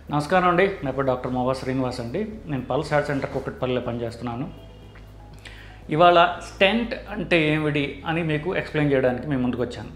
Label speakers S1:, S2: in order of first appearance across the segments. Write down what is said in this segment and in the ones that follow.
S1: నమస్కారం అండి. నా పేరు డాక్టర్ మువ్వా శ్రీనివాస్ అండి. నేను పల్స్ హార్ట్ సెంటర్ కుక్కట్పల్లిలో పనిచేస్తున్నాను. ఇవాళ స్టెంట్ అంటే ఏమిటి అని మీకు ఎక్స్ప్లెయిన్ చేయడానికి మేము ముందుకు వచ్చాను.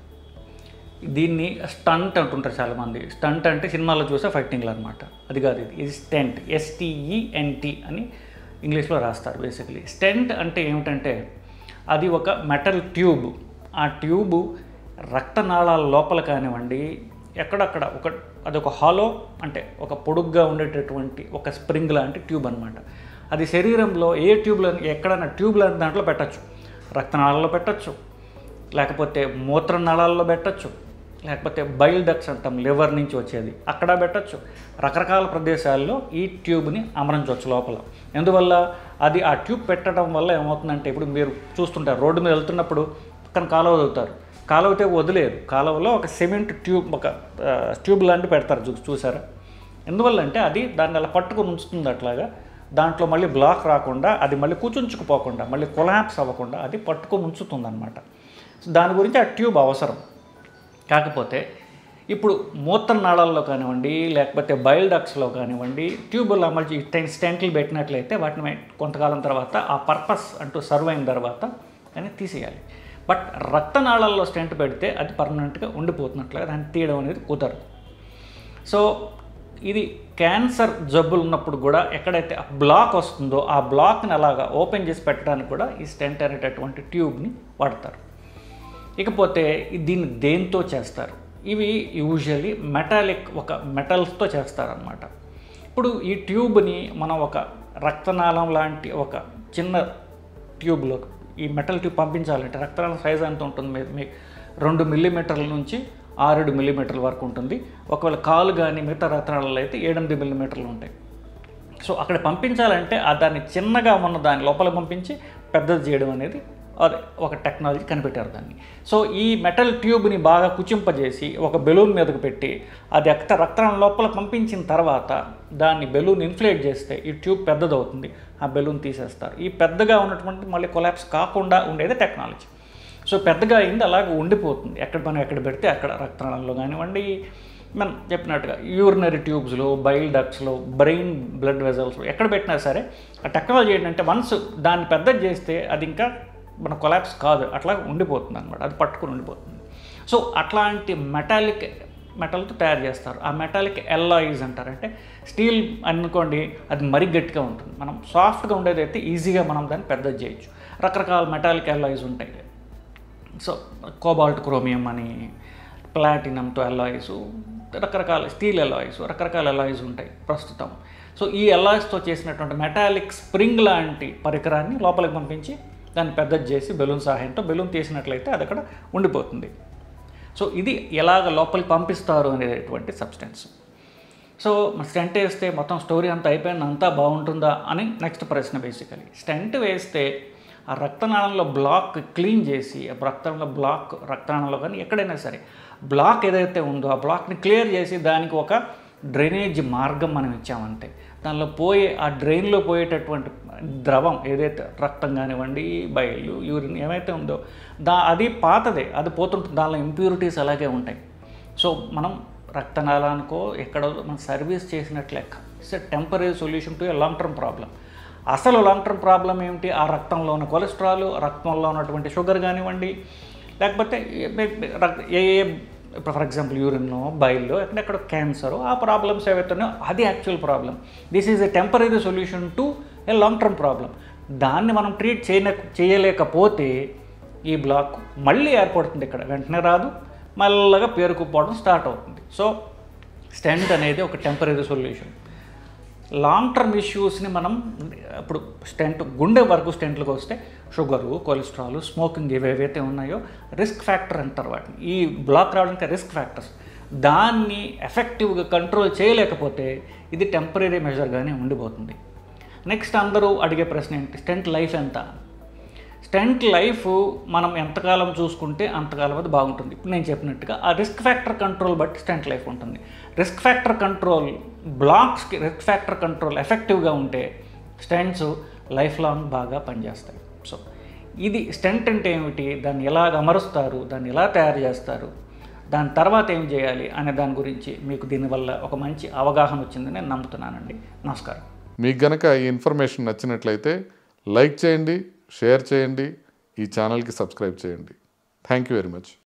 S1: దీన్ని స్టంట్ అంటుంటారు చాలామంది. స్టంట్ అంటే సినిమాలో చూసే ఫైటింగ్లు అనమాట. అది కాదు, ఇది స్టెంట్, STENT అని ఇంగ్లీష్లో రాస్తారు. బేసికలీ స్టెంట్ అంటే ఏమిటంటే అది ఒక మెటల్ ట్యూబ్. ఆ ట్యూబు రక్తనాళాల లోపల కానివ్వండి, ఎక్కడక్కడ అదొక హాలో, అంటే ఒక పొడుగ్గా ఉండేటటువంటి ఒక స్ప్రింగ్ లాంటి ట్యూబ్ అనమాట. అది శరీరంలో ఏ ట్యూబ్లో ఎక్కడైనా ట్యూబ్ లాంటి దాంట్లో పెట్టచ్చు. రక్తనాళాల్లో పెట్టచ్చు, లేకపోతే మూత్రనాళాల్లో పెట్టచ్చు, లేకపోతే బైల్ డక్ట్స్ అంటాం, లివర్ నుంచి వచ్చేది, అక్కడ పెట్టచ్చు. రకరకాల ప్రదేశాల్లో ఈ ట్యూబ్ని అమరించవచ్చు లోపల. ఎందువల్ల అది ఆ ట్యూబ్ పెట్టడం వల్ల ఏమవుతుందంటే, ఇప్పుడు మీరు చూస్తుంటారు రోడ్డు మీద వెళ్తున్నప్పుడు పక్కన కాలువ వదులుతారు. కాలువతే వదిలేరు, కాలువలో ఒక సిమెంట్ ట్యూబ్, ఒక ట్యూబ్ లాంటి పెడతారు, చూసారా? ఎందువల్ల అంటే అది దాన్ని అలా పట్టుకుని ఉంచుతుంది. అట్లాగా దాంట్లో మళ్ళీ బ్లాక్ రాకుండా, అది మళ్ళీ కూర్చుంచుకుపోకుండా, మళ్ళీ కొలాప్స్ అవ్వకుండా అది పట్టుకొని ఉంచుతుంది అనమాట. దాని గురించి ఆ ట్యూబ్ అవసరం. కాకపోతే ఇప్పుడు మూత్రనాళాల్లో కానివ్వండి, లేకపోతే బైల్ డక్ట్స్లో కానివ్వండి, ట్యూబులు అమర్చి స్టెంట్లు పెట్టినట్లయితే వాటిని కొంతకాలం తర్వాత ఆ పర్పస్ అంటూ సర్వ్ అయిన తర్వాత అని తీసేయాలి. బట్ రక్తనాళాల్లో స్టెంట్ పెడితే అది పర్మనెంట్గా ఉండిపోతున్నట్లుగా దాన్ని తీయడం అనేది కుదరదు. సో ఇది క్యాన్సర్ జబ్బులు ఉన్నప్పుడు కూడా ఎక్కడైతే బ్లాక్ వస్తుందో ఆ బ్లాక్ని అలాగా ఓపెన్ చేసి పెట్టడానికి కూడా ఈ స్టెంట్ అనేటటువంటి ట్యూబ్ని వాడతారు. ఇకపోతే దీన్ని దేంతో చేస్తారు? ఇవి యూజువల్లీ మెటల్స్తో చేస్తారనమాట. ఇప్పుడు ఈ ట్యూబ్ని మనం ఒక రక్తనాళం లాంటి ఒక చిన్న ట్యూబ్లో ఈ మెటల్ ట్యూబ్ పంపించాలంటే రక్తనాళం సైజ్ ఎంత ఉంటుంది? మీకు 2 మిల్లీమీటర్ల నుంచి 6 మిల్లీమీటర్ల వరకు ఉంటుంది. ఒకవేళ కాలు కానీ మిగతా రక్తనాళాలు అయితే 8 మిల్లీమీటర్లు ఉంటాయి. సో అక్కడ పంపించాలంటే దాన్ని చిన్నగా ఉన్న దాని లోపల పంపించి పెద్దది చేయడం అనేది అదే ఒక టెక్నాలజీ కనిపెట్టారు దాన్ని. సో ఈ మెటల్ ట్యూబ్ని బాగా కుచింపజేసి ఒక బెలూన్ మీదకు పెట్టి అది రక్తనాళం లోపల పంపించిన తర్వాత దాన్ని బెలూన్ ఇన్ఫ్లేట్ చేస్తే ఈ ట్యూబ్ పెద్దదవుతుంది. ఆ బెలూన్ తీసేస్తారు. ఈ పెద్దగా ఉన్నటువంటి మళ్ళీ కొలాప్స్ కాకుండా ఉండేది టెక్నాలజీ. సో పెద్దగా అయింది, అలాగే ఉండిపోతుంది. ఎక్కడ పెడితే అక్కడ రక్తనాళంలో కానివ్వండి, మనం చెప్పినట్టుగా యూరినరీ ట్యూబ్స్లో, బైల్ డక్ట్స్లో, బ్రెయిన్ బ్లడ్ వెజల్స్ ఎక్కడ పెట్టినా సరే ఆ టెక్నాలజీ ఏంటంటే వన్స్ దాన్ని పెద్దది చేస్తే అది ఇంకా మన కొలాప్స్ కాదు, అట్లా ఉండిపోతుంది అనమాట. అది పట్టుకుని ఉండిపోతుంది. సో అట్లాంటి మెటల్తో తయారు చేస్తారు. ఆ మెటాలిక్ ఎల్లాయిస్ అంటారు. అంటే స్టీల్ అనుకోండి, అది మరీ గట్టిగా ఉంటుంది. మనం సాఫ్ట్గా ఉండేదైతే ఈజీగా మనం దాన్ని పెద్దది చేయొచ్చు. రకరకాల మెటాలిక్ ఎల్లాయిస్ ఉంటాయి. సో కోబాల్ట్, క్రోమియం అని, ప్లాటినంతో ఎల్లాయిస్, రకరకాల స్టీల్ ఎల్లాయిస్, రకరకాల ఎల్లాయిస్ ఉంటాయి ప్రస్తుతం. సో ఈ ఎల్లాయిస్తో చేసినటువంటి మెటాలిక్ స్ప్రింగ్ లాంటి పరికరాన్ని లోపలికి పంపించి దాన్ని పెద్దది చేసి బెలూన్ సహాయంతో బెలూన్ తీసినట్లయితే అది అక్కడ ఉండిపోతుంది. సో ఇది ఎలాగ లోపలికి పంపిస్తారు అనేటువంటి సబ్స్టెన్స్. సో స్టెంట్ వేస్తే మొత్తం స్టోరీ అంతా అయిపోయింది, అంతా బాగుంటుందా అని నెక్స్ట్ ప్రశ్న. బేసికలీ స్టెంట్ వేస్తే ఆ రక్తనాళంలో బ్లాక్ క్లీన్ చేసి, రక్తనాళంలో కానీ ఎక్కడైనా సరే బ్లాక్ ఏదైతే ఉందో ఆ బ్లాక్ని క్లియర్ చేసి దానికి ఒక డ్రైనేజ్ మార్గం మనం ఇచ్చామంటే దానిలో ఆ డ్రైన్లో పోయేటటువంటి ద్రవం ఏదైతే రక్తం కానివ్వండి, బయలు, యూరిన్ ఏమైతే ఉందో అది పాతదే, అది పోతుంటుంది. దానిలో ఇంప్యూరిటీస్ అలాగే ఉంటాయి. సో మనం రక్తనాళానికో ఎక్కడో మనం సర్వీస్ చేసినట్లు లెక్క. It's a temporary solution to a long term problem. అసలు లాంగ్ టర్మ్ ప్రాబ్లం ఏమిటి? ఆ రక్తంలో ఉన్న కొలెస్ట్రాల్, రక్తంలో ఉన్నటువంటి షుగర్ కానివ్వండి, లేకపోతే ఇప్పుడు ఫర్ ఎగ్జాంపుల్ యూరిన్లో, బైల్లో ఎక్కడెక్కడ క్యాన్సర్, ఆ ప్రాబ్లమ్స్ ఏవైతున్నాయో అది actual problem. This is a temporary solution to a long term problem. దాన్ని మనం ట్రీట్ చేయలేకపోతే ఈ బ్లాక్ మళ్ళీ ఏర్పడుతుంది. ఇక్కడ వెంటనే రాదు, మళ్ళగా పేరుకుపోవడం స్టార్ట్ అవుతుంది. సో స్టెంట్ అనేది ఒక టెంపరీ సొల్యూషన్. లాంగ్ టర్మ్ ఇష్యూస్ని మనం ఇప్పుడు గుండె వరకు స్టెంట్లకు వస్తే షుగరు, కొలెస్ట్రాల్, స్మోకింగ్ ఏవేవైతే ఉన్నాయో రిస్క్ ఫ్యాక్టర్ అంటారు వాటిని. ఈ బ్లాక్ రావడానికి రిస్క్ ఫ్యాక్టర్స్. దాన్ని ఎఫెక్టివ్గా కంట్రోల్ చేయలేకపోతే ఇది టెంపరీ మెజర్గానే ఉండిపోతుంది. నెక్స్ట్ అందరూ అడిగే ప్రశ్న ఏంటి? స్టెంట్ లైఫ్ ఎంత? స్టెంట్ లైఫ్ మనం ఎంతకాలం చూసుకుంటే అంతకాలం అది బాగుంటుంది. ఇప్పుడు నేను చెప్పినట్టుగా ఆ రిస్క్ ఫ్యాక్టర్ కంట్రోల్ బట్టి స్టెంట్ లైఫ్ ఉంటుంది. రిస్క్ ఫ్యాక్టర్ కంట్రోల్, బ్లాక్స్కి రిస్క్ ఫ్యాక్టర్ కంట్రోల్ ఎఫెక్టివ్గా ఉంటే స్టెంట్స్ లైఫ్ లాంగ్ బాగా పనిచేస్తాయి. సో ఇది స్టెంట్ అంటే ఏమిటి, దాన్ని ఎలా అమరుస్తారు, దాన్ని ఎలా తయారు చేస్తారు, దాని తర్వాత ఏం చేయాలి అనే దాని గురించి మీకు దీనివల్ల ఒక మంచి అవగాహన వచ్చిందని నేను నమ్ముతున్నానండి. నమస్కారం.
S2: మీకు గనక ఈ ఇన్ఫర్మేషన్ నచ్చినట్లయితే లైక్ చేయండి, షేర్ చేయండి, ఈ ఛానల్కి సబ్స్క్రైబ్ చేయండి. Thank you very much.